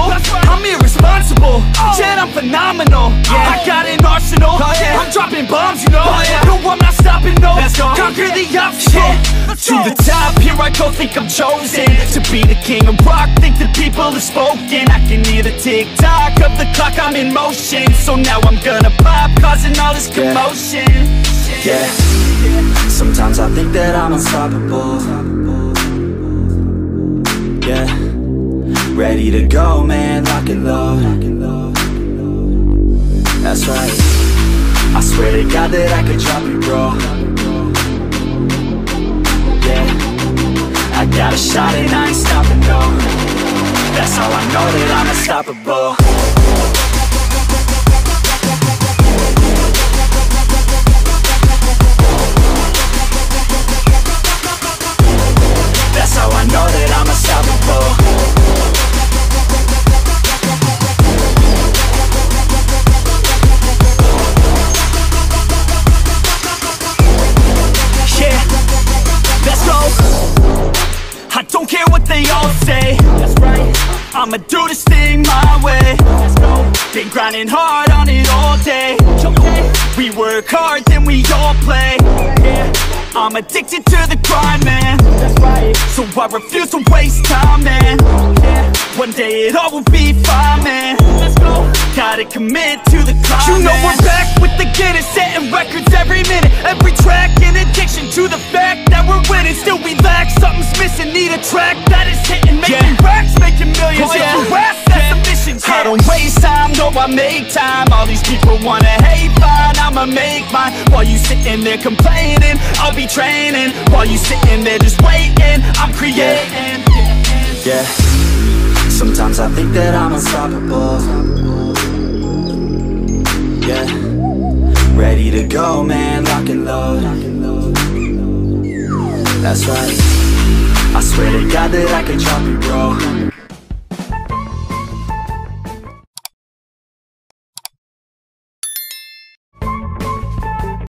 I'm irresponsible, yet I'm phenomenal. I got an arsenal, I'm dropping bombs, you know. No, I'm not stopping, no. Conquer the obstacle. To the top, here I go, think I'm chosen to be the king of rock, think the people have spoken. I can hear the tick-tock of the clock, I'm in motion. So now I'm gonna pop, causing all this commotion. Yeah, sometimes I think that I'm unstoppable. Yeah, ready to go, man, lock and load. That's right, I swear to God that I could drop it, bro. Yeah, I got a shot and I ain't stopping, no. That's how I know that I'm unstoppable. That's how I know that I'm unstoppable. Yeah, let's go. I don't care what they all say. That's right, I'ma do this thing my way. Let's go. Been grinding hard on it all day. We work hard, then we all play. Yeah, I'm addicted to the grind, man. That's right, so I refuse to waste time, man. Yeah, one day it all will be fine, man. Let's go. Gotta commit to the climb. You know we're back with the Guinness, setting records every minute, every track. In addiction to the fact that we're winning, still we lack, something's missing. Need a track that is hitting, making racks, making millions. If you ask, that's the mission. I don't waste time, no, I make time. All these people wanna hate, fine, I'ma make mine. While you sitting there complaining, I'll be training. While you sitting there just waiting, I'm creating. Yeah, sometimes I think that I'm unstoppable. Yeah, ready to go, man, lock and load. That's right, I swear to God that I could drop it, bro.